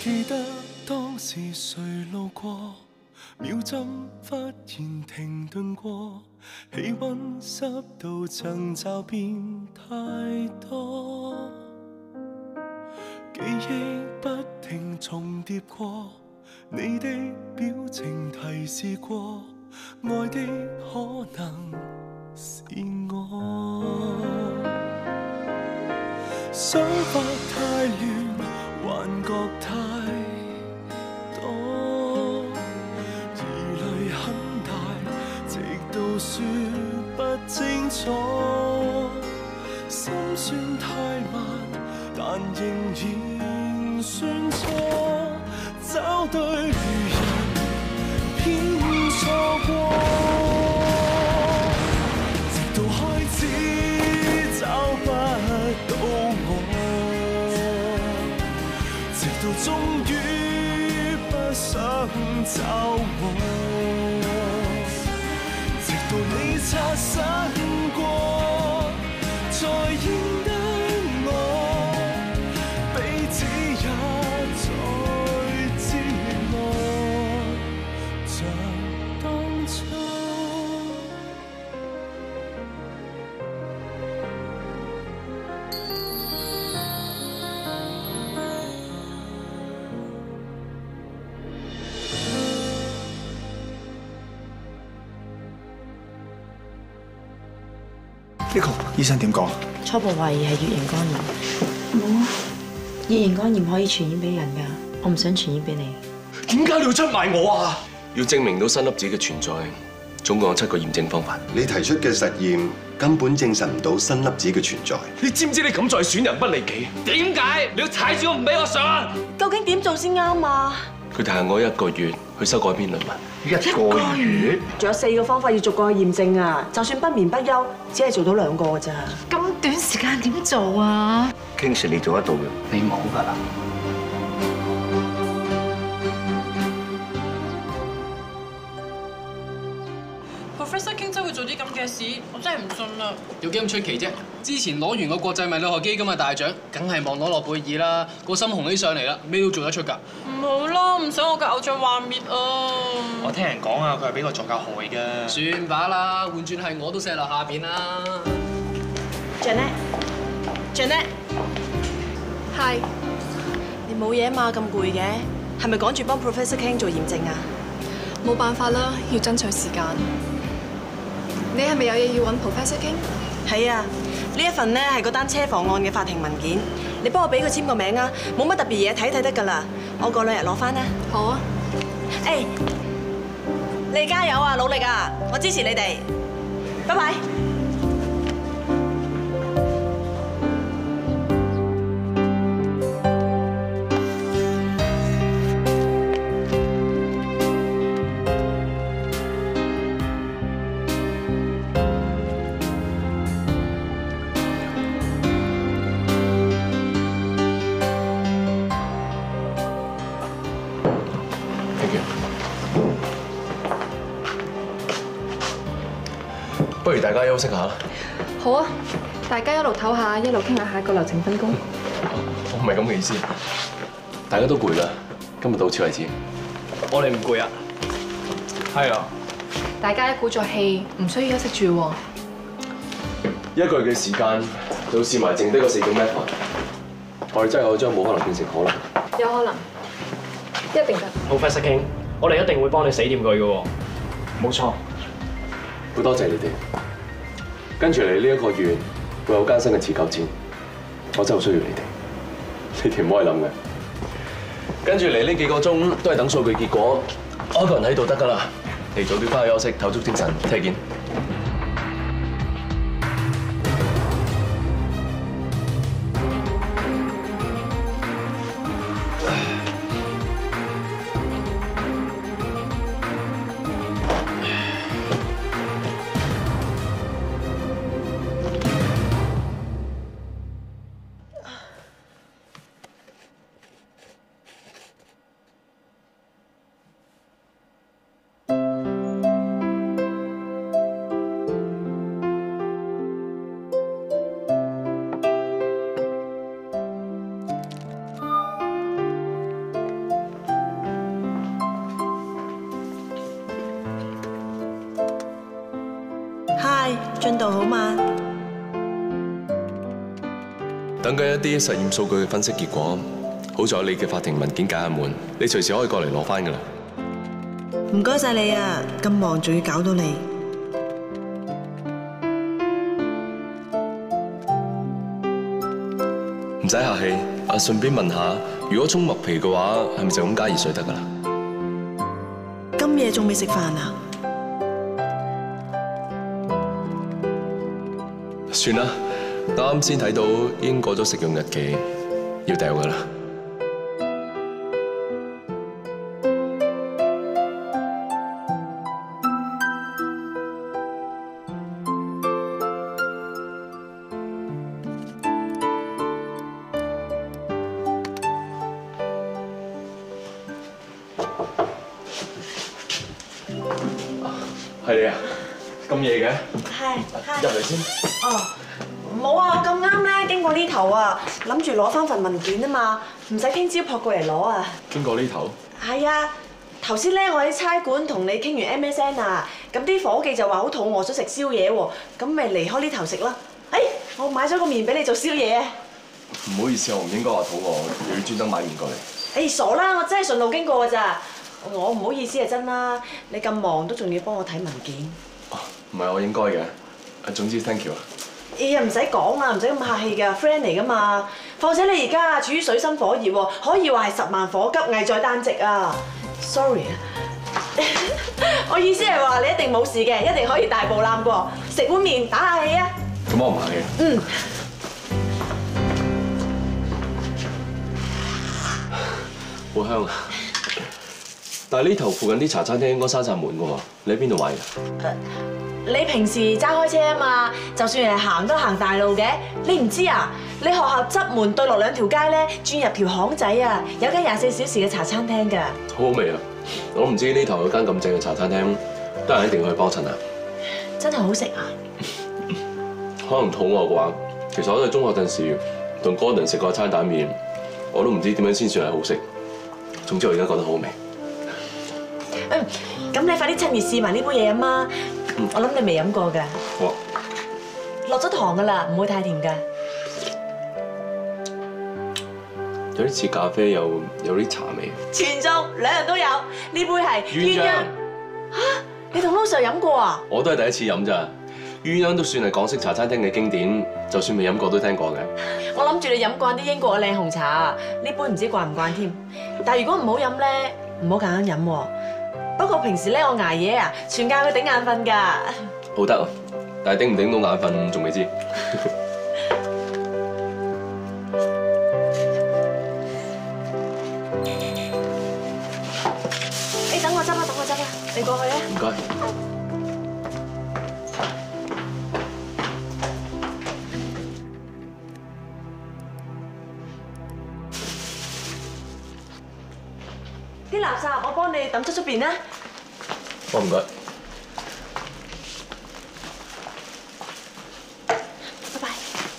記得當時誰路過，秒針忽然停頓過，氣溫濕度曾驟變太多，記憶不停重疊過，你的表情提示過，愛的可能是我。想法太亂，幻覺太多，疑慮很大，直到說不清楚。心算太慢，但仍然算錯，找對人偏錯過，直到開始找不到我，直到終於不想找我，直到你擦身過，才認得我，彼此也再知我，像當初。 Nico， 醫生點講？ 初步懷疑係乙型肝炎。冇啊，乙型肝炎可以傳染俾人㗎，我唔想傳染俾你。 點解你要出賣我啊？ 要證明到新粒子嘅存在，總共有7個驗證方法。 你提出嘅實驗根本證實唔到新粒子嘅存在。 你知唔知你咁在損人不利己？點解你要踩住我唔俾我上？ 究竟點做先啱啊？ 佢提醒我1個月去修改篇論文。 1個月？ 仲有4個方法要逐個去驗證啊！就算不眠不休，只係做到2個㗎咋。 咁短時間點做啊？ 傾時你做得到嘅， 你冇㗎啦。 Professor King 真會做啲咁嘅事，我真係唔信啦！ 有幾咁出奇啫？之前攞完個國際物理學基金嘅大獎，梗係望攞諾貝爾啦，個心紅起上嚟啦，咩都做得出㗎。 唔好啦，唔想我嘅偶像幻滅啊！ 我聽人講啊，佢係俾個作家害㗎。 算把啦，換轉係我都錫落下邊啦。 Janet， 係。 你冇嘢嘛？咁攰嘅，係咪趕住幫 Professor King 做驗證啊？ 冇辦法啦，要爭取時間。你係咪有嘢要揾 Professor King？ 係啊，呢一份呢係嗰單車房案嘅法庭文件，你幫我俾佢簽個名啊，冇乜特別嘢睇得㗎啦，我過2日攞翻啦。 好啊。 誒，你哋加油啊，努力啊，我支持你哋，拜拜。 不如大家休息下啦。 好啊，大家一路唞下，一路傾下下個流程分工。 我唔係咁嘅意思，大家都攰啦，今日到此為止。 我哋唔攰啊。係啊。 大家一鼓作氣，唔需要休息住喎。 1個月嘅時間，就試埋剩低個4個 method，我哋真係可以將冇可能變成可能。 有可能，一定得。 Professor King，我哋一定會幫你死掂佢嘅喎。 冇錯。 好多謝你哋。跟住嚟呢1個月會有艱辛嘅持久戰，我真係好需要你哋。你哋唔可以諗嘅。跟住嚟呢幾個鐘都係等數據結果，我一個人喺度得㗎啦。你早啲翻去休息，唞足精神，聽日見。 度好嗎？ 等緊一啲實驗數據嘅分析結果，好在你嘅法庭文件解下悶，你隨時可以過嚟攞翻㗎啦。 唔該晒你啊，咁忙仲要搞到你。 唔使客氣，順便問下，如果沖麥皮嘅話，係咪就咁加熱水得㗎啦？ 今夜仲未食飯啊？ 算啦，啱先睇到已經過咗食用日期，要掉㗎啦。係你啊？咁夜嘅？ 係。 入嚟先。 哦，冇啊，咁啱咧，經過呢頭啊，諗住攞翻份文件啊嘛，唔使聽朝撲過嚟攞啊。 經過呢頭？ 係啊，頭先咧我喺差館同你傾完 MSN 啊，咁啲伙計就話好肚餓想食宵夜喎，咁咪離開呢頭食啦。我買咗個麵俾你做宵夜啊。 唔好意思，我唔應該話肚餓，又要專登買麵過嚟。 傻啦，我真係順路經過㗎咋。我唔好意思係真啦，你咁忙都仲要幫我睇文件。 唔係我應該嘅，總之 thank you 啊。 唔使講啊，唔使咁客氣㗎 ，friend 嚟㗎嘛。況且你而家處於水深火熱喎，可以話係10萬火急，危在旦夕啊。Sorry 啊，我意思係話你一定冇事嘅，一定可以大步攬過。食碗麵打下氣啊。 咁我唔客氣。 嗯。 好香啊！但係呢頭附近啲茶餐廳應該閂晒門㗎喎，你喺邊度買㗎？ 你平時揸開車啊嘛，就算係行都行大路嘅，你唔知啊？你學校側門對落2條街咧，轉入條巷仔啊，有間24小時嘅茶餐廳㗎。 好好味啊！我唔知呢頭有間咁正嘅茶餐廳，得閒一定要去幫襯啊！ 真係好食啊！ 可能肚餓嘅話，其實我喺中學陣時同Gordon食過餐蛋麵，我都唔知點樣先算係好食。總之我而家覺得好味。 咁你快啲趁熱試埋呢杯嘢飲啊！我諗你未飲過㗎。 好。 落咗糖㗎啦，唔會太甜㗎。 有啲似咖啡，有啲茶味。 全中2樣都有，呢杯係鴛鴦。你同 Lo Sir 飲過啊？ 我都係第一次飲咋。鴛鴦都算係港式茶餐廳嘅經典，就算未飲過都聽過嘅。 我諗住你飲慣啲英國嘅靚紅茶，呢杯唔知慣唔慣添。但係如果唔好飲咧，唔好夾硬飲喎。不過平時咧我捱夜啊，全靠佢頂眼瞓㗎。 好得，但係頂唔頂到眼瞓仲未知。 等我執啊，你過去啊。 唔該。 啲垃圾我幫你抌出邊啦。 唔該。 拜拜。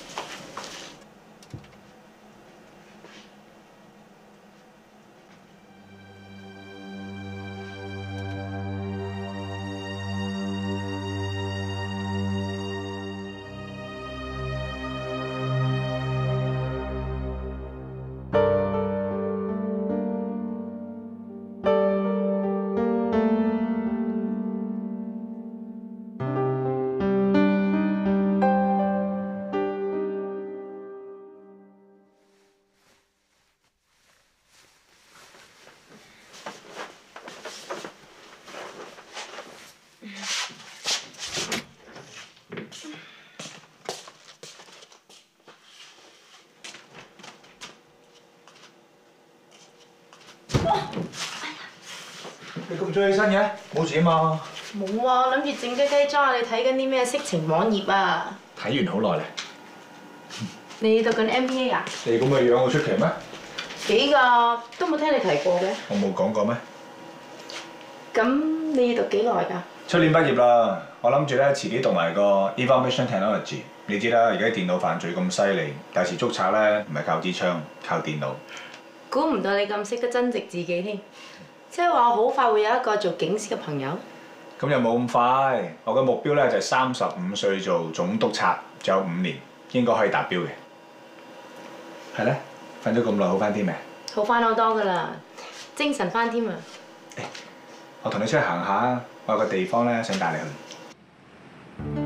你咁早起身嘅？冇事啊嘛？ 冇啊，諗住靜雞雞裝下你睇緊啲咩色情網頁啊！ 睇完好耐咧。 你讀緊 MBA 啊？ 你咁嘅樣好出奇咩？ 幾㗎？都冇聽你提過嘅。 我冇講過咩？ 咁你要讀幾耐㗎？ 出年畢業啦，我諗住咧自己讀埋個 Information Technology。你知啦，而家電腦犯罪咁犀利，第時捉賊咧唔係靠支槍，靠電腦。 估唔到你咁識得增值自己添，即係話好快會有一個做警司嘅朋友。 咁咁又冇咁快。我嘅目標咧就係35歲做總督察，仲有5年，應該可以達標嘅。係咧，瞓咗咁耐，好翻啲未？ 好翻好多噶啦，精神翻添啊！ 我同你出去行下，我有個地方咧想帶你去。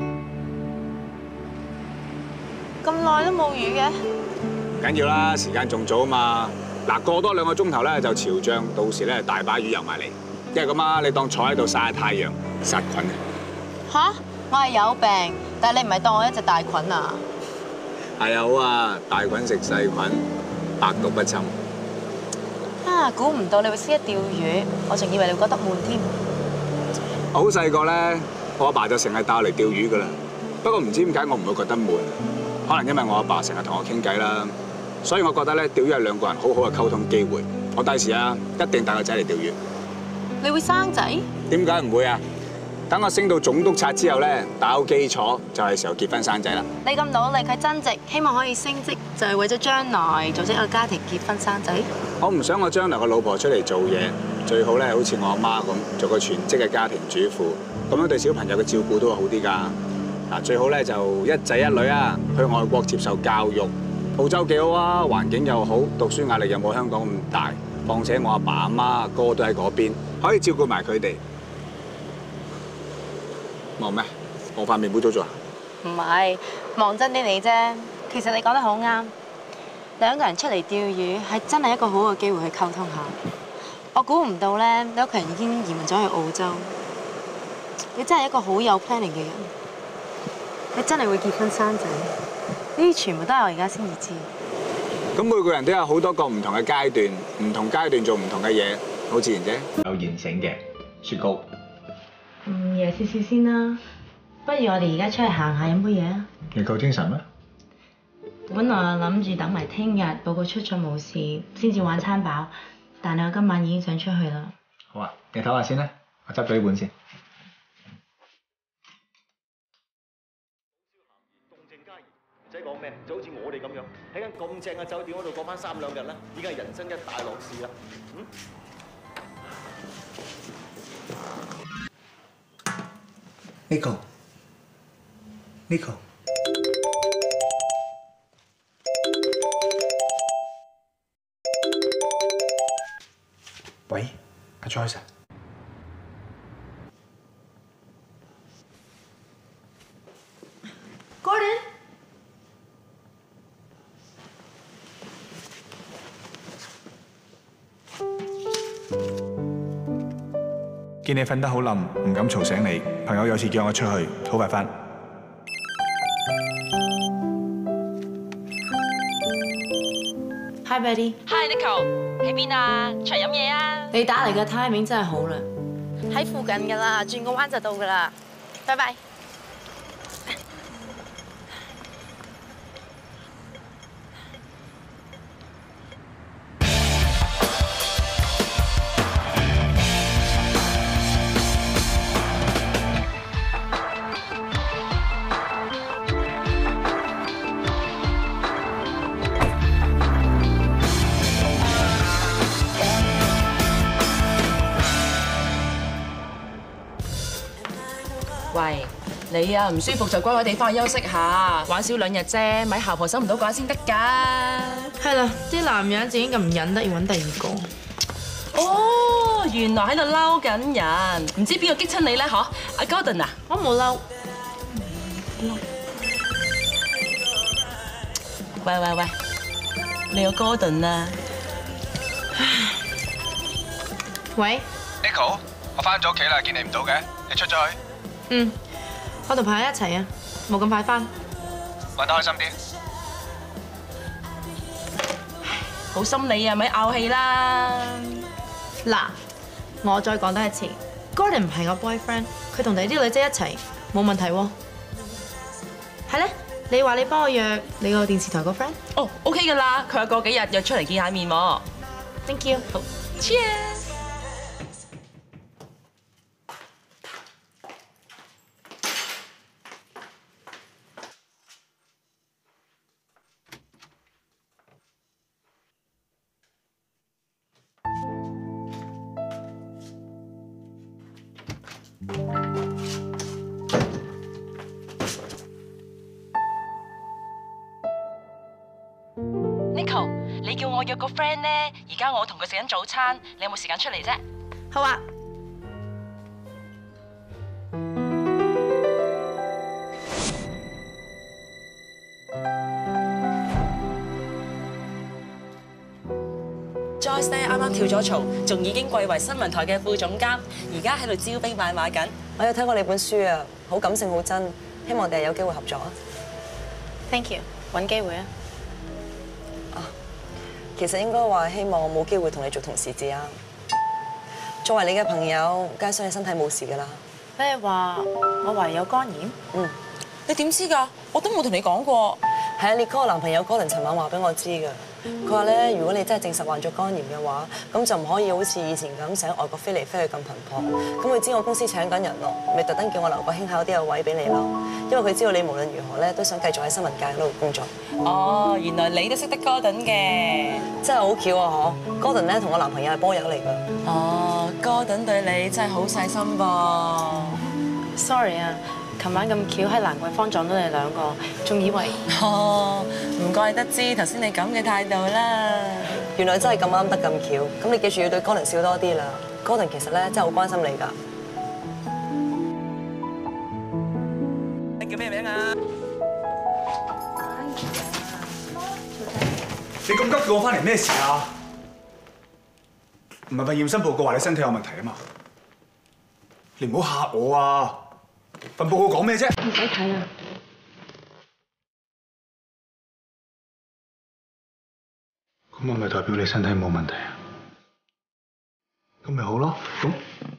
咁耐都冇雨嘅？ 唔緊要啦，時間仲早啊嘛。嗱，過多2個鐘頭咧就潮漲，到時咧大把魚游埋嚟。一係咁啊，你當坐喺度曬下太陽，殺菌嘅。 吓？我係有病，但係你唔係當我一隻大菌啊？ 係啊，好啊，大菌食細菌，百毒不侵。 啊，估唔到你會識得釣魚，我仲以為你會覺得悶添。 我好細個咧，我阿爸就成日帶我嚟釣魚噶啦。不過唔知點解我唔會覺得悶，可能因為我阿爸成日同我傾偈啦。所以我覺得咧，釣魚係2個人好好嘅溝通機會。我第時啊，一定帶個仔嚟釣魚。 你會生仔？ 點解唔會啊？等我升到總督察之後咧，打好基礎就係時候結婚生仔啦。 你咁努力係增值，希望可以升職，就係為咗將來組織一個家庭結婚生仔。 我唔想我將來個老婆出嚟做嘢，最好咧好似我阿媽咁，做個全職嘅家庭主婦，咁樣對小朋友嘅照顧都會好啲㗎。嗱，最好咧就一仔一女啊，去外國接受教育。澳洲幾好啊，環境又好，讀書壓力又冇香港咁大。況且我阿爸阿媽阿哥都喺嗰邊，可以照顧埋佢哋。忙咩？我塊面冇做咗啊？ 唔係，望真啲你啫。其實你講得好啱，2個人出嚟釣魚係真係一個好嘅機會去溝通下。我估唔到咧，你屋企人已經移民咗去澳洲。你真係一個好有 planning 嘅人，你真係會結婚生仔。呢啲全部都係我而家先至知。 咁每個人都有好多個唔同嘅階段，唔同階段做唔同嘅嘢，好自然啫。有現成嘅雪糕。 夜少少先啦。不如我哋而家出去行下飲杯嘢啊？ 你夠精神咩？ 本來我諗住等埋聽日報告出咗冇事先至玩餐飽，但係我今晚已經想出去啦。 好啊，你唞下先啦，我執咗呢本先。 唔使講咩，就好似我哋咁樣喺間咁正嘅酒店嗰度過翻3、2日啦，已經係人生一大樂事啦。 Nico。喂，阿 Joyce。 Gordon。 見你瞓得好冧，唔敢嘈醒你。朋友有次叫我出去，好快返。 Hi Betty。 Hi Nico，喺邊啊？出嚟飲嘢啊！ 你打嚟嘅 timing 真係好啦。 喺附近㗎啦，轉個彎就到㗎啦。拜拜。喂，你啊唔舒服就乖乖地翻去休息下，玩少2日啫，咪姣婆守唔到寡先得㗎。 係啦，啲男人自己咁唔忍得，要揾第2個。 哦，原來喺度嬲緊人，唔知邊個激親你咧？嗬，阿 Gordon 啊， 我冇嬲。 喂，你個 Gordon 啊？ 喂 ，Nico， 我翻咗屋企啦，見你唔到嘅，你出咗去？ 我同朋友一齊啊，冇咁快返。 玩得開心啲。 好心你啊，咪拗氣啦！ 嗱，我再講多一次 ，Gordon 唔係我 boyfriend，佢同第啲女仔一齊冇問題喎。係咧，你話你幫我約你個電視台個 friend？ 哦 ，OK 㗎啦，佢有過幾日約出嚟見下面喎。 Thank you。 好 ，Cheers。 Nicole， 你叫我約個 friend 咧，而家我同佢食緊早餐，你有冇時間出嚟啫？ 好啊。 Joyce 咧啱啱跳咗槽，仲已經貴為新聞台嘅副總監，而家喺度招兵買馬緊。 我有睇過你本書啊，好感性好真，希望我哋有機會合作啊。 Thank you， 揾機會啊。 其實應該話希望我冇機會同你做同事至啱。作為你嘅朋友，梗係想你身體冇事㗎啦。 你係話我懷疑有肝炎？ 嗯。 你點知㗎？我都冇同你講過。 係啊，你嗰個男朋友Gordon尋晚話俾我知㗎。佢話咧，如果你真係證實患咗肝炎嘅話，咁就唔可以好似以前咁成日外國飛嚟飛去咁頻撲。咁佢知我公司請緊人咯，咪特登叫我留個輕巧啲嘅位俾你咯。因為佢知道你無論如何咧都想繼續喺新聞界嗰度工作。 哦，原來你都識得 Gordon 嘅， 真係好巧啊！嗬 ，Gordon 咧同我男朋友係波友嚟㗎。 哦 ，Gordon 對你真係好細心噃。 Sorry 啊。琴晚咁巧喺蘭桂坊撞到你兩個，仲以為唔怪得知頭先你咁嘅態度啦。 原來真係咁啱得咁巧，咁你記住要對 Gordon 笑多啲啦。Gordon 其實咧真係好關心你㗎。 你叫咩名啊？你咁急叫我翻嚟咩事啊？唔係份驗身報告話你身體有問題啊嘛？你唔好嚇我啊！份報告講咩啫？ 唔使睇啊！ 咁係咪代表你身體冇問題啊？咁咪好咯，咁。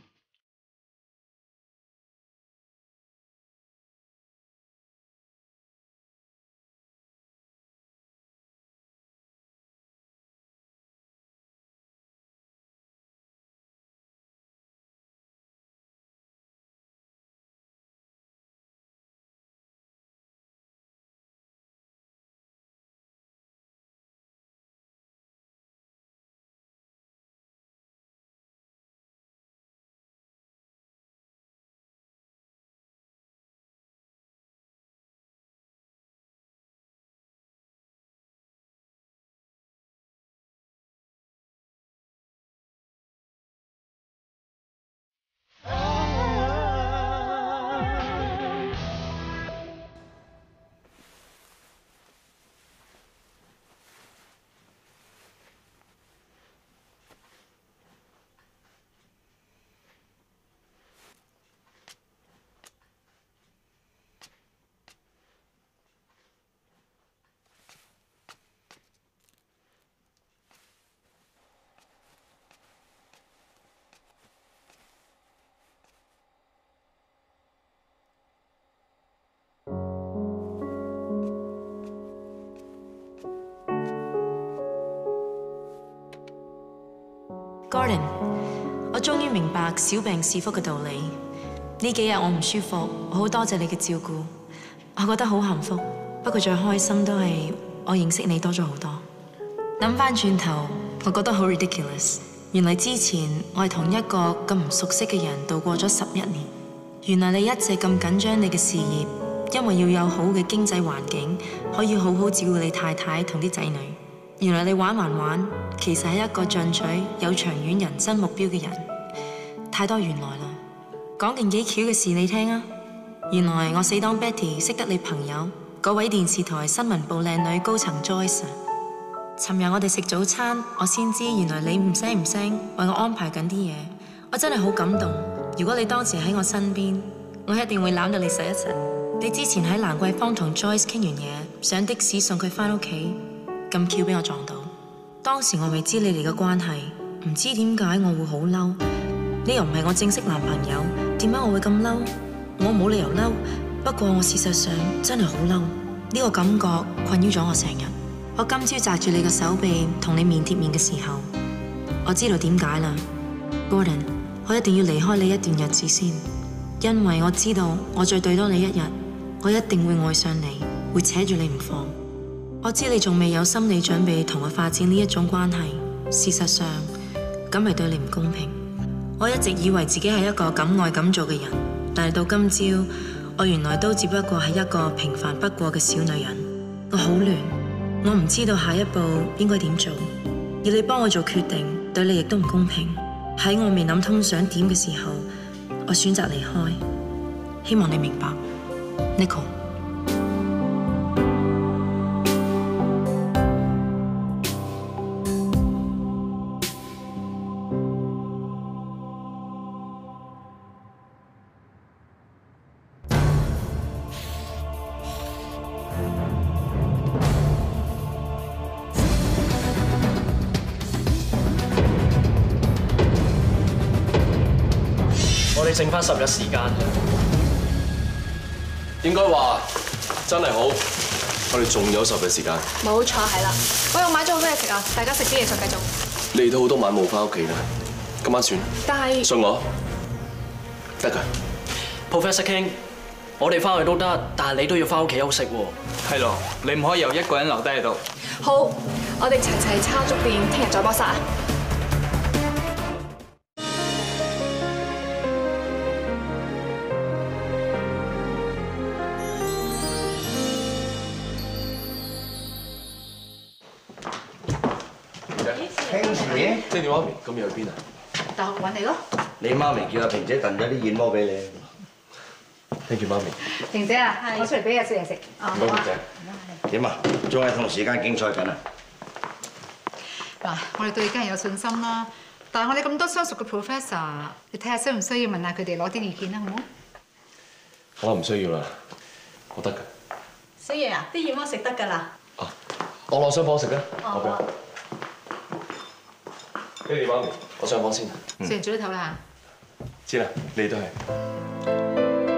Gordon， 我終於明白小病是福嘅道理。呢幾日我唔舒服，我好多謝你嘅照顧，我覺得好幸福。不過最開心都係我認識你多咗好多。諗翻轉頭，我覺得好 ridiculous。原來之前我係同一個咁唔熟悉嘅人度過咗11年。原來你一直咁緊張你嘅事業，因為要有好嘅經濟環境，可以好好照顧你太太同啲仔女。原來你玩，其實係一個進取、有長遠人生目標嘅人。太多原來啦，講件幾巧嘅事你聽啊！原來我死黨 Betty 識得你朋友嗰位電視台新聞部靚女高層 Joyce。尋日我哋食早餐，我先知原來你唔聲為我安排緊啲嘢，我真係好感動。如果你當時喺我身邊，我一定會攬到你實一實。你之前喺蘭桂坊同 Joyce 傾完嘢，上的士送佢返屋企，咁巧俾我撞到。當時我未知你哋嘅關係，唔知點解我會好嬲。你又唔係我正式男朋友，點解我會咁嬲？我冇理由嬲，不過我事實上真係好嬲。呢個感覺困擾咗我成日。我今朝紮住你嘅手臂同你面貼面嘅時候，我知道點解啦。Gordon， 我一定要離開你一段日子先，因為我知道我再對多你一日，我一定會愛上你，會扯住你唔放。我知你仲未有心理準備同我發展呢一種關係，事實上咁係對你唔公平。我一直以為自己係一個敢愛敢做嘅人，但係到今朝，我原來都只不過係一個平凡不過嘅小女人。我好亂， 我唔知道下一步應該點做，要你幫我做決定，對你亦都唔公平。喺我未諗通想點嘅時候，我選擇離開。希望你明白 ，Nicole。 我哋剩翻10日時間啫。 應該話真係好，我哋仲有10日時間。 冇錯，係啦。我又買咗好多嘢食啊，大家食啲嘢再繼續。 你哋都好多晚冇翻屋企啦，今晚算。 但係信我，得㗎。 Professor King， 我哋翻去都得，但係你都要翻屋企休息喎。 係咯，你唔可以由一個人留低喺度。 好，我哋齊齊抄足練，聽日再搏殺啊！ 爹哋媽咪今日去邊啊？ 大學揾你咯。 你媽咪叫阿萍姐燉咗啲燕窩俾你。 Thank you，媽咪。 萍姐啊，我出嚟俾日少爺食。 唔該，萍姐。點啊？仲係同時間競賽緊啊？ 嗱，我哋對你梗係有信心啦，但係我哋咁多相熟嘅 professor， 你睇下需唔需要問下佢哋攞啲意見啦，好唔好？ 我唔需要啦，我得㗎。 小爺啊，啲燕窩食得㗎啦。 我落上房食啦，我俾。爹哋媽咪，我上房先。 食完早啲唞啦嚇。 知啦，你都係。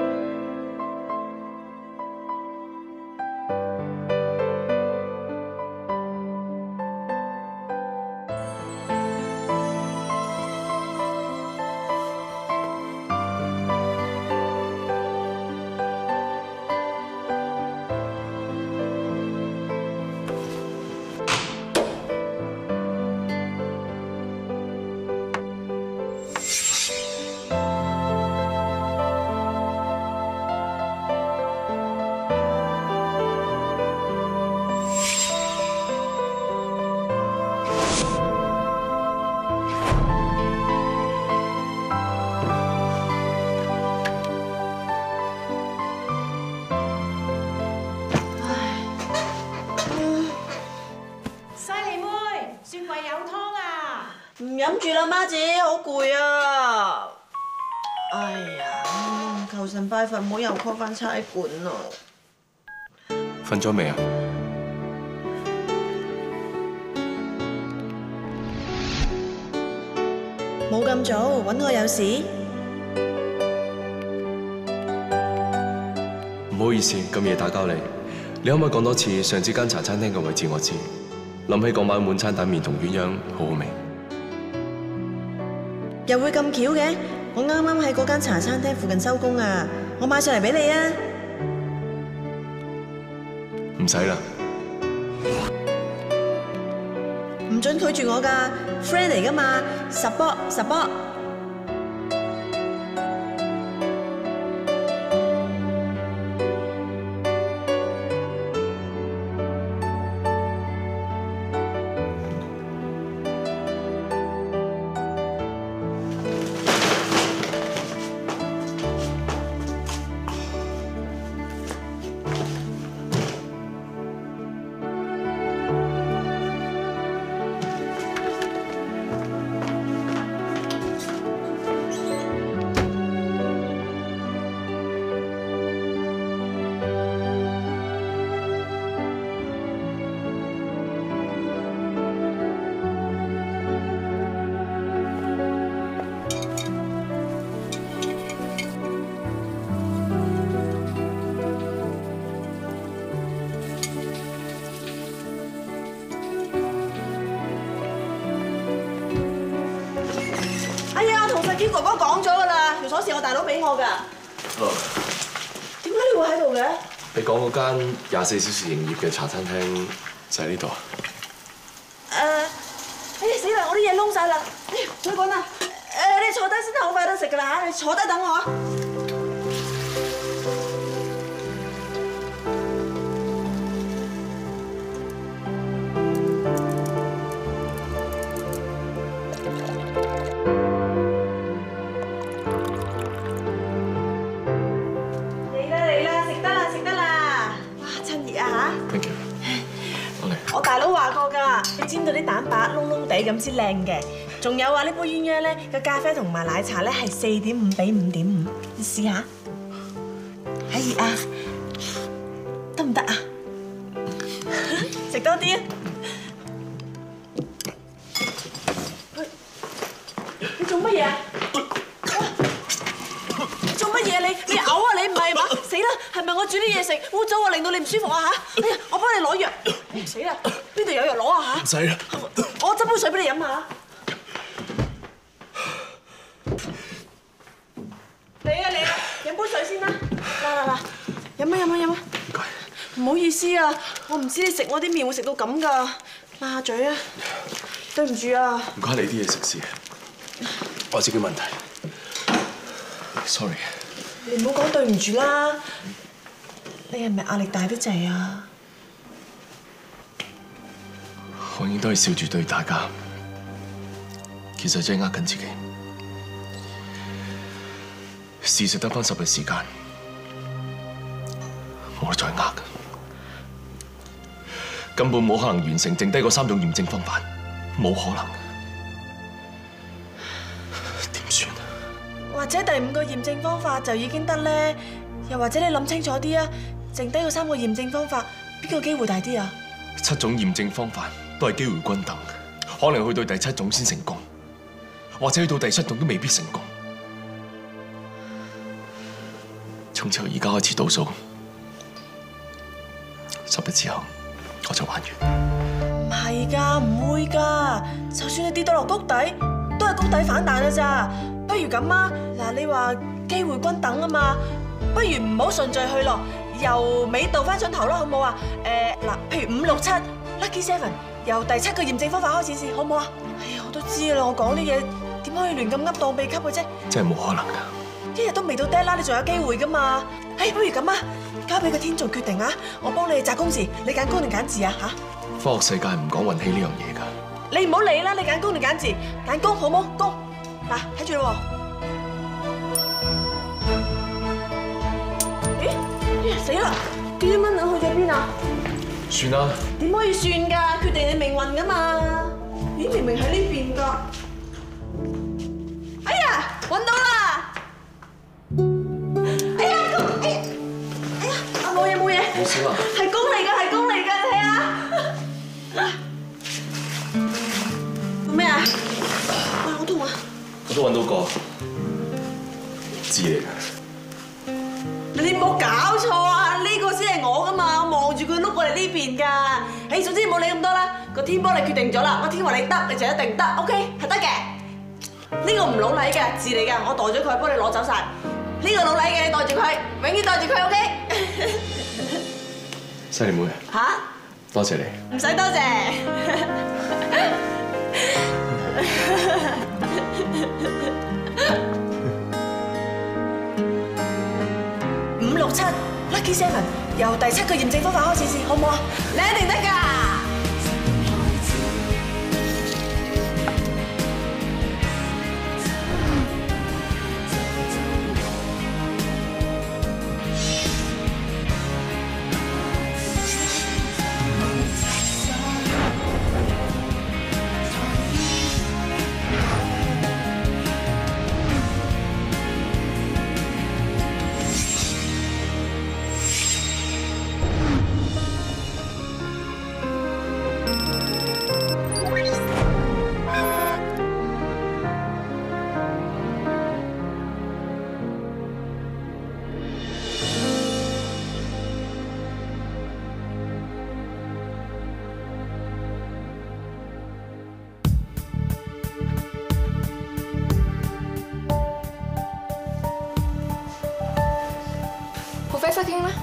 唔飲住啦，媽姐，好攰啊！哎呀，求神拜佛，唔好又 call 翻差館啊！ 瞓咗未啊？ 冇咁早，揾我有事？ 唔好意思，咁夜打攪你。你可唔可以講多次上次間茶餐廳嘅位置我知？諗起嗰晚滿餐蛋麵同鴛鴦，好好味。 又會咁巧嘅？我啱啱喺嗰間茶餐廳附近收工啊！我買上嚟俾你啊！ 唔使啦， 唔准拒絕我㗎 ，friend 嚟㗎嘛，實波。堅哥哥講咗㗎啦，條鎖匙我大佬俾我㗎。點解你會喺度嘅？ 你講嗰間24小時營業嘅茶餐廳就喺呢度啊？ 死啦！我啲嘢燶晒啦！唔好講啦，你坐低先啦，好快得食㗎啦嚇，你坐低等我啊。 Thank you。 我大佬話過㗎，你煎到啲蛋白燶燶地咁先靚嘅。仲有啊，呢杯鴛鴦咧個咖啡同埋奶茶咧係4.5比5.5，你試下。可以啊，得唔得啊？食多啲啊！你做乜嘢啊？做乜嘢你？你嘔啊你唔係嘛？死啦！係咪我煮啲嘢食污糟啊，令到你唔舒服啊嚇？哎呀，我幫你攞藥。死啦！邊度有藥攞啊嚇？ 唔使啦。 我斟杯水俾你飲下。嚟啊嚟啊！飲杯水先啦。嗱，飲啊！唔該。唔好意思啊，我唔知你食我啲麵會食到咁㗎。抹下嘴啊！對唔住啊。 唔該你啲嘢食先，我自己問題。Sorry。 你唔好講對唔住啦。你係咪壓力大得滯啊？ 我應該係笑住對大家，其實真係呃緊自己。事實得返10日時間，我都再呃，根本冇可能完成剩低嗰3種驗證方法，冇可能。點算啊？ 或者第5個驗證方法就已經得咧？又或者你諗清楚啲啊？剩低嗰3個驗證方法，邊個機會大啲啊 ？7種驗證方法都係機會均等，可能去到第7種先成功，或者去到第7種都未必成功。從此由而家開始倒數，10日之後我就還完。 唔係㗎，唔會㗎。就算你跌到落谷底，都係谷底反彈㗎咋。不如咁啊，嗱，你話機會均等啊嘛，不如唔好順序去咯，由尾倒翻上頭啦，好唔好啊？嗱，譬如5、6、7 Lucky 7，由第7個驗證方法開始先，好唔好啊？哎呀，我都知啦，我講啲嘢點可以亂咁噏當秘笈嘅啫？ 真係冇可能㗎！ 一日都未到 deadline，你仲有機會㗎嘛？不如咁啊，交俾個天做決定啊！我幫你擇公時，你揀公定揀字啊嚇？ 科學世界唔講運氣呢樣嘢㗎。 你唔好理啦，你揀公定揀字？揀公好冇？公嗱，睇住咯喎。咦？死啦！幾蚊啊？去咗邊啊？ 算啦。 點可以算㗎？決定你命運㗎嘛？咦？明明喺呢邊㗎。哎呀，揾到啦！哎呀，公！哎呀，冇嘢冇嘢。 冇事啊。 係公嚟㗎，係公嚟㗎，睇下。做咩啊？哇，好痛啊！ 我都揾到個字嚟㗎。 你冇搞錯啊！呢個先係我㗎嘛，我望住佢碌過嚟呢邊㗎。總之唔好理咁多啦。個天幫你決定咗啦，個天話你得，你就一定得。OK， 係得嘅。呢個唔老禮嘅字嚟㗎，我袋咗佢，幫你攞走晒。呢個老禮嘅，你袋住佢，永遠袋住佢。OK。 犀利妹。 嚇！ 多謝你。 唔使多謝。5、6、7 Lucky 7，由第7個驗證方法開始先，好唔好啊？你一定得㗎。 Professor King 咧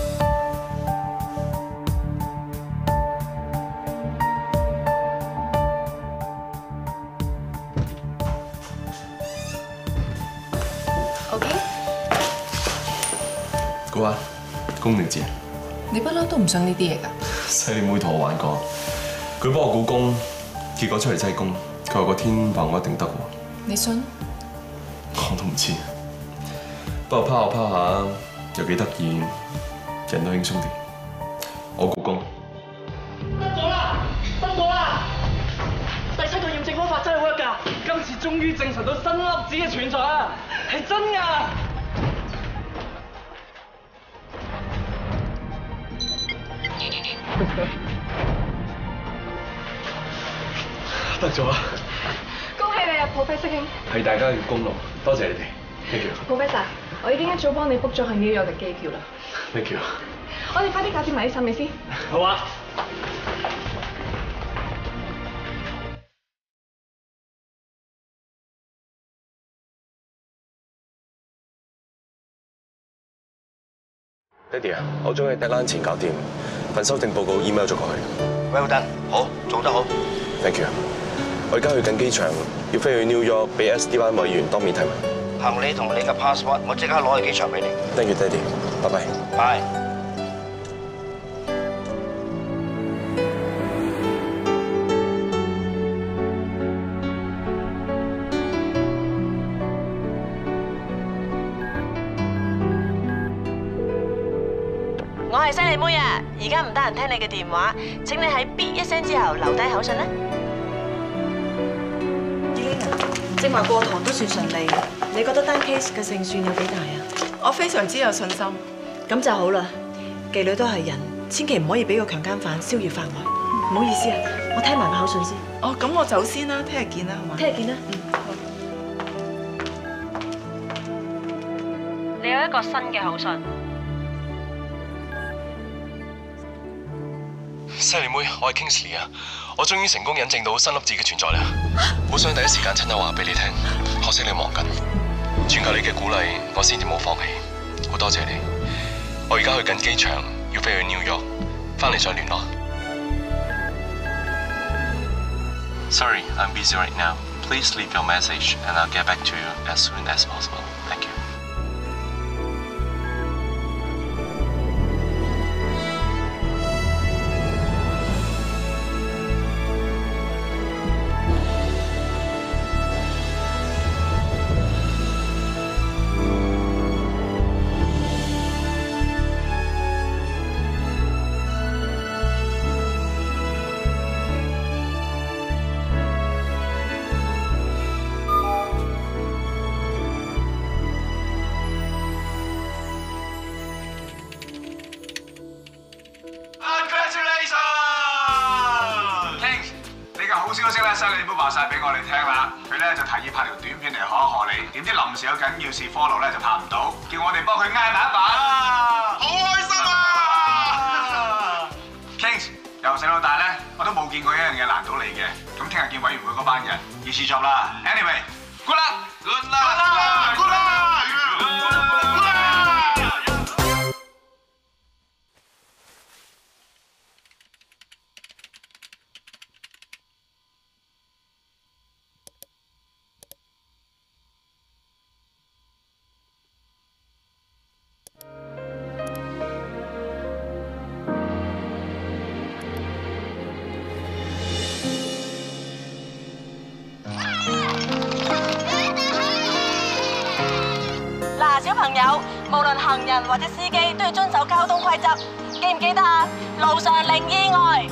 ？OK。 估下，公定字？ 你不嬲都唔信呢啲嘢㗎。 犀利妹同我玩過，佢幫我估公，結果出嚟真係公。佢話個天話我一定得喎。 你信？ 我都唔知。不過拋下拋下又幾得意，人都輕鬆啲。我估公。 於證實到新粒子嘅存在啊，係真㗎！得咗啦！ 恭喜你啊 ，Professor King！ 係大家嘅功勞，多謝你哋 ，thank you。 Professor， 我已經一早幫你 book 咗去紐約嘅機票啦。 thank you。 我哋快啲搞掂埋啲手尾先。 好啊。爹哋啊，我將你 deadline 前搞掂，份修訂報告 email 咗過去。 Well done，好，做得好。 Thank you。我而家去緊機場，要飛去 New York 俾 SD 班委員當面提問。 行李同你嘅 passport， 我即刻攞去機場俾你。 Thank you，爹哋，拜拜。 拜。 我係犀利妹啊！而家唔得閒聽你嘅電話，請你喺嗶一聲之後留低口信啦。Elena， 正話過堂都算順利，你覺得單 case 嘅勝算有幾大啊？ 我非常之有信心。 咁就好啦，妓女都係人，千祈唔可以俾個強姦犯逍遙法外。唔好意思啊，我聽埋個口信先。 哦，咁我走先啦，聽日見啦，好嘛？ 聽日見啦。 好。 你有一個新嘅口信。 犀利妹，我係 Kingsley 啊！我終於成功引證到新粒子嘅存在啦！好想第一時間親口話俾你聽，可惜你忙緊。全靠你嘅鼓勵，我先至冇放棄。好多謝你！我而家去緊機場，要飛去 New York， 翻嚟再聯絡。Sorry, I'm busy right now. Please leave your message, and I'll get back to you as soon as possible. Thank you. 犀利妹話晒俾我哋聽啦，佢咧就提議拍條短片嚟賀一賀你，點知臨時有緊要事 follow 咧就拍唔到，叫我哋幫佢挨埋一把，好開心啊 ！Kings 由細到大咧，我都冇見過一樣嘢難到你嘅，咁聽日見委員會嗰班人要試作啦。Anyway，good luck，good luck，good luck。 小朋友，無論行人或者司機都要遵守交通規則，記唔記得啊？路上零意外。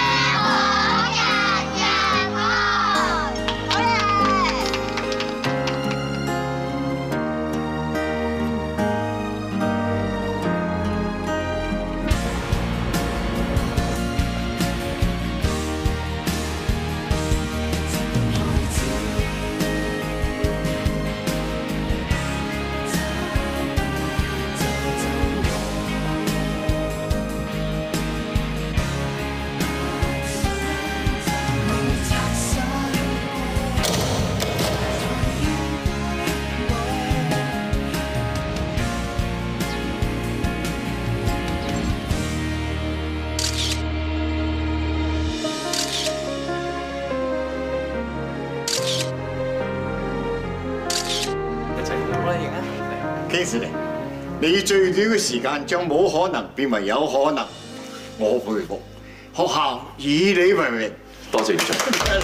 Kingsley， 你最短嘅時間將冇可能變為有可能，我佩服。學校以你為榮。 多謝院長。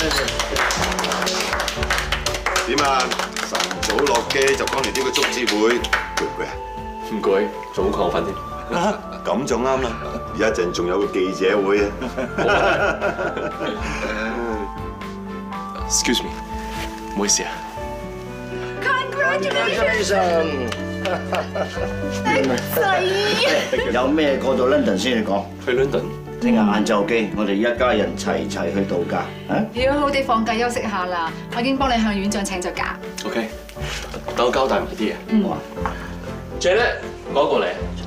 點啊？晨早落機就講嚟呢個足智會，攰唔攰啊？ 唔攰，仲好亢奮添。 咁就啱啦！一陣仲有個記者會啊。 Excuse me，唔好意思啊。 Congratulations！ 仔， 有咩過到 London 先你講？ 去 London。 聽日晏晝機，我哋一家人齊去度假啊！ 你要好地放假休息下啦，我已經幫你向院長請咗假。 OK， 等我交代埋啲嘢。好啊。J 咧，過嚟。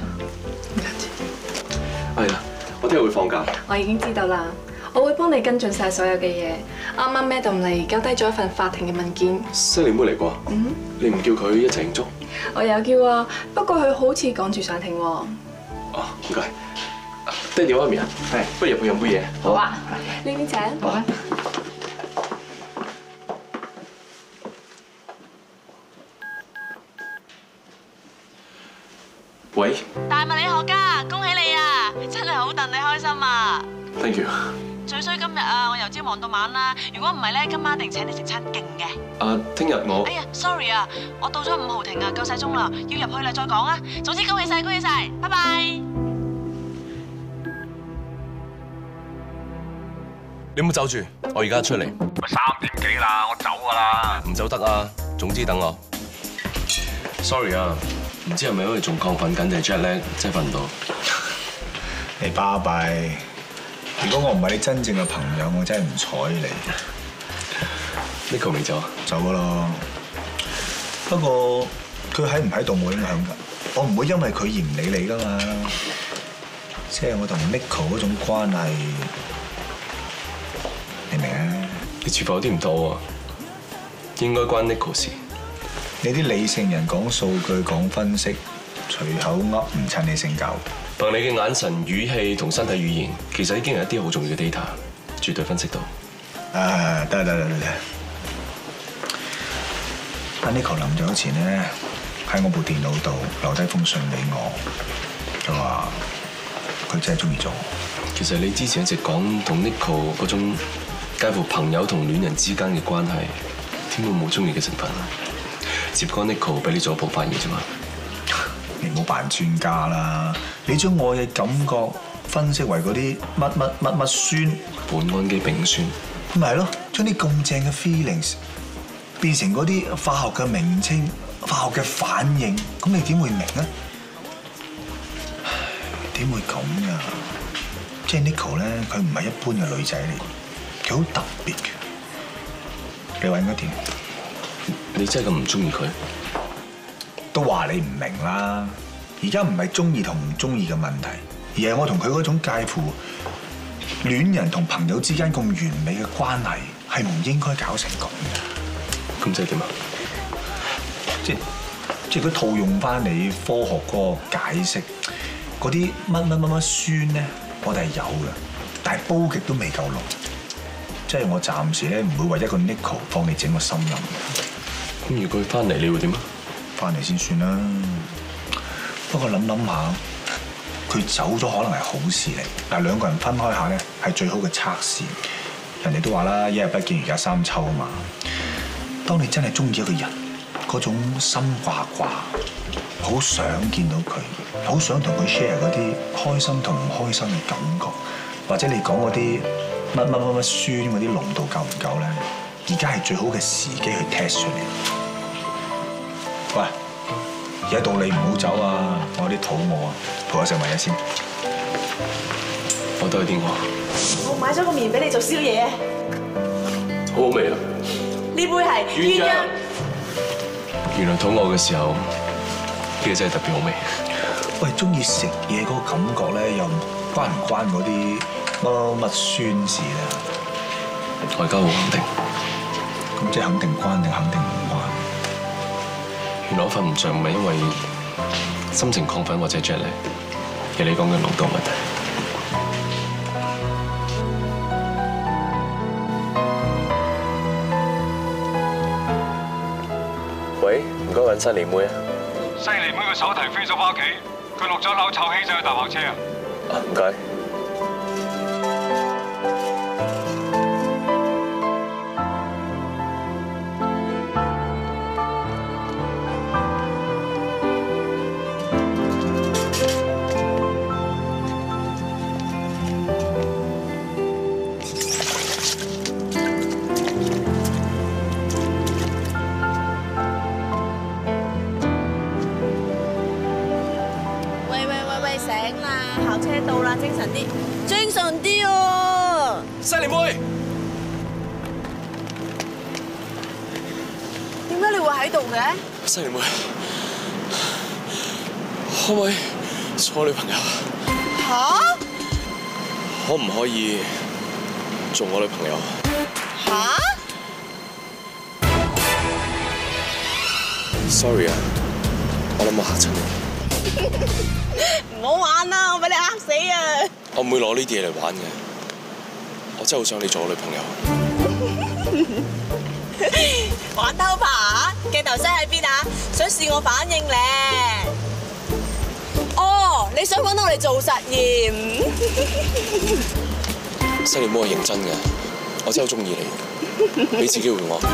係啦，我聽日會放假。 我已經知道啦，我會幫你跟進晒所有嘅嘢。啱啱 Madam 嚟交低咗一份法庭嘅文件。 西利妹嚟過。你唔叫佢一齊慶祝？ 我有叫啊，不過佢好似趕住上庭喎。 哦，唔該。爹哋媽咪啊，係，不如入去飲杯嘢。 好啊，呢邊請。好啊。 喂。 大物理學家，恭喜你啊！真係好戥你開心啊 ！Thank you。 最衰今日啊，我由朝忙到晚啦。如果唔係咧，今晚一定請你食餐勁嘅。 聽日我…… 哎呀 ，sorry 啊，我到咗5號庭啊，夠晒鐘啦，要入去啦，再講啊。總之恭喜晒，恭喜晒，拜拜。 你唔好走住，我而家出嚟。 3點幾啦，我走㗎啦。 唔走得啊，總之等我。Sorry 啊，唔知係咪因為仲亢奮緊定係 jet lag，真係瞓唔到。 你巴閉！如果我唔係你真正嘅朋友，我真係唔睬你。 Nico 未走啊？ 走㗎啦。不過佢喺唔喺度冇影響㗎，我唔會因為佢而唔理你㗎嘛。即係我同 Nico 嗰種關係。你明啊？ 你似乎有啲唔妥喎，應該關 Nico 事。 你啲理性人講數據講分析，隨口噏唔襯你性格。 憑你嘅眼神、語氣同身體語言，其實已經係一啲好重要嘅 data， 絕對分析到。 得。阿 Nico 臨走前咧，喺我部電腦度留低封信俾我，佢話佢真係中意咗我。 其實你之前一直講同 Nico 嗰種介乎朋友同戀人之間嘅關係，點會冇中意嘅成分啊？只不過 Nico 俾你做一步發現啫嘛。 你唔好扮專家啦！你將我嘅感覺分析為嗰啲乜酸， 苯胺基丙酸， 咪係咯？將啲咁正嘅 feelings 變成嗰啲化學嘅名稱、化學嘅反應，咁你點會明啊？點會咁㗎？即係 Nico 咧，佢唔係一般嘅女仔嚟，佢好特別嘅。你話應該點？ 你真係咁唔中意佢？ 都話你唔明啦。而家唔係中意同唔中意嘅問題，而係我同佢嗰種介乎戀人同朋友之間咁完美嘅關係，係唔應該搞成咁嘅。 咁即係點啊？ 即係佢套用翻你科學嗰個解釋，嗰啲乜酸咧，我哋係有嘅，但係煲極都未夠濃。即係我暫時咧唔會為一個 Nico 幫你整個心諗。 咁如果佢翻嚟，你會點啊？ 翻嚟先算啦。不過諗下，佢走咗可能係好事嚟。嗱，兩個人分開下咧係最好嘅測試。人哋都話啦，一日不見如隔三秋啊嘛。當你真係中意一個人，嗰種心掛掛，好想見到佢，好想同佢 share 嗰啲開心同唔開心嘅感覺，或者你講嗰啲乜酸嗰啲濃度夠唔夠咧？而家係最好嘅時機去 test 出嚟。喂，而家到你唔好走啊！我有啲肚餓啊，陪我食埋嘢先。 我都有啲餓。 我買咗個麵俾你做宵夜。 好好味啊！ 呢杯係鴛鴦。 原來肚餓嘅時候，呢個真係特別好味。 喂，中意食嘢嗰個感覺咧，又關唔關嗰啲乜酸事咧？ 我而家好肯定。 咁即係肯定關定肯定唔關？ 原來我瞓唔着唔係因為心情亢奮或者 jet lag，而你講嘅濃度問題。喂，唔該揾西利妹啊。 西利妹個手提飛咗返屋企，佢落咗樓湊希仔去搭校車啊。 唔該。 西尼妹， 點解你會喺度嘅？ 西尼妹，可唔可以做我女朋友？ 嚇？ 可唔可以做我女朋友？ 嚇 ？Sorry 啊，我諗我嚇親你。 唔好玩啦，我俾你嚇死啊！ 我唔會攞呢啲嘢嚟玩嘅，我真係好想你做我女朋友。 玩偷拍啊？鏡頭西喺邊啊？想試我反應咧？哦，你想揾我嚟做實驗？ 西尼妹係認真嘅，我真係好中意你，俾次機會我。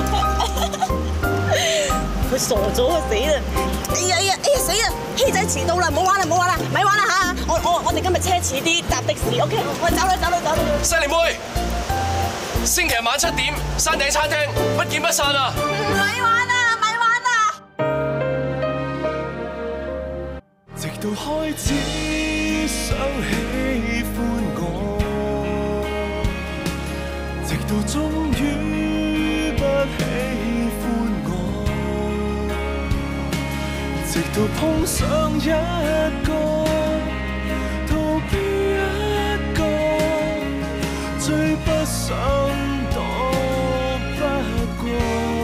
佢傻咗啊！死啦！哎呀死啦！希仔遲到啦，唔好玩啦，咪玩啦嚇！我哋今日奢侈啲，搭的士 ，OK？ 我走啦。 西尼妹，星期日晚7點，山頂餐廳，不見不散啊！ 咪玩啦！ 直到開始想喜歡我，直到終於不喜歡我，直到碰上一個逃避一個，最不想躲不過，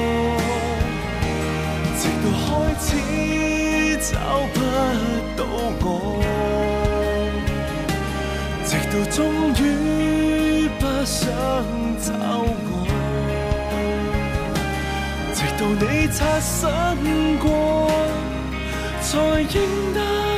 直到開始找不到我，直到終於不想找我，直到你擦身過，才認得。